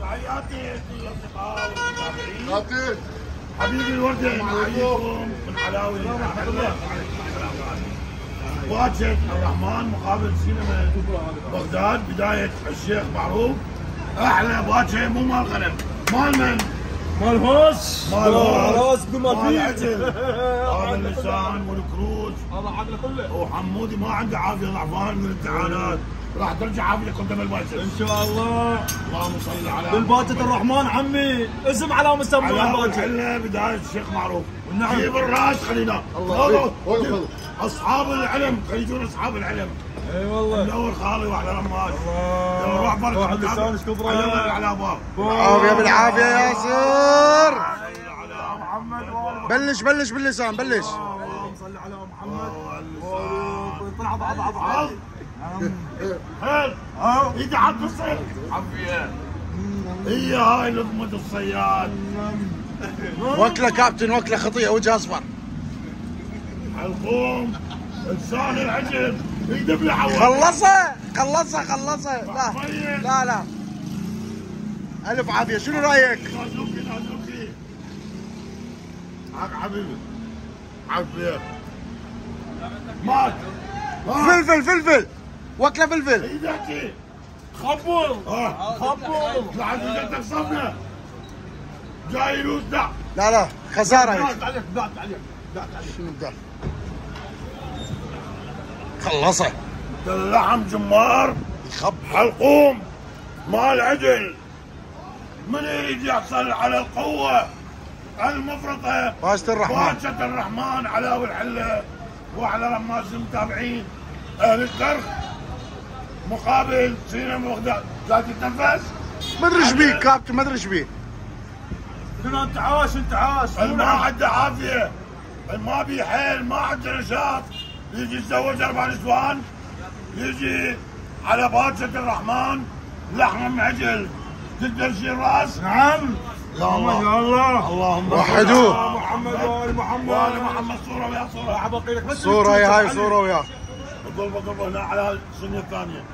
تحياتي للاصدقاء والمتابعين. حبيبي الورده معكم من حلاوي باكر الرحمن مقابل سينما بغداد بدايه الشيخ معروف. احلى باكر مو مال غنم، مال من؟ مال هوس. مال هوس بما فيه هذا اللسان والكروز هذا عقله كله. وحمودي ما عنده عافيه ضعفان من الامتحانات، راح ترجع عافيه قدام الباكر ان شاء الله. اللهم صل على بالباكر الرحمن عمي اسم على مسمى الباكر. على بدايه الشيخ معروف. نعم. جيب الراس خلينا الله اصحاب العلم خليجون اصحاب العلم. اي والله. ندور خالي واحلى رماش. روح برا روح اللسان ايش كبره. على باب. بالعافيه بالعافيه ياسر. على محمد. بلش باللسان بلش. اللهم صل على محمد. طلع ضعض. هل ايدي حط الصيد عافيه. هي هاي لقمه الصياد. وكله كابتن وكله خطيه وجه اصفر. القوم لسان العجل يدب لي حول. خلصها لا الف عافيه. شنو رايك؟ نازلوكي معك حبيبي عافيه. مات فلفل وكله فلفل. ايدك خبل. خبل بعد جدك صفنا جاي يلوز دع. لا خساره هيك. دعت عليك شنو بدك؟ خلصه. اللحم جمار يخب حلقوم مال عدل. من يريد يحصل على القوة المفرطة باكر الرحمن. باكر الرحمن علاوي الحلة وعلى رماس المتابعين أهل الكرخ مقابل سينما بغداد. ذات التنفس ما ادري ايش بيك كابتن، ما ادري ايش بيك. انت عاش ما عنده عافية، ما بي حيل، ما عنده نشاط. يجي يتزوج 4 نسوان، يجي على باكر الرحمن لحم عجل تقدر تشيل راس. نعم. يا الله يا الله. اللهم وحدوه. محمد وآل محمد. وآل محمد. صورة ويا صورة. بقي لك بس صورة هاي صورة وياه. قلبه هنا على السنة الثانية.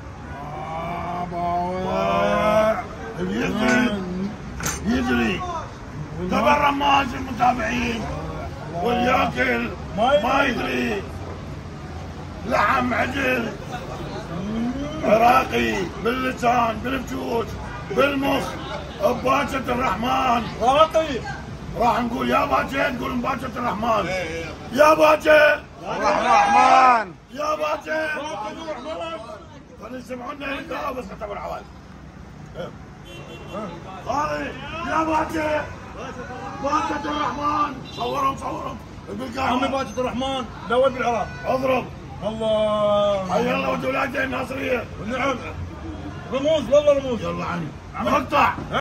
يجري تبع رماج المتابعين والياكل ما يدري. لحم عجل عراقي باللسان بالفجوج بالمخ باكر الرحمن. راقي. راح نقول يا باكر نقول باكر الرحمن. يا باكر الرحمن. يا باكر راقي الرحمن. فنسمعونا لا بس كتبوا العوائل. خالي يا باكر باكر الرحمن. صورهم عمي باكر الرحمن دول بالعراق. اضرب الله. حي الله ولد ولاده الناصريه. نعم. رموز والله رموز. يلا عني مقطع.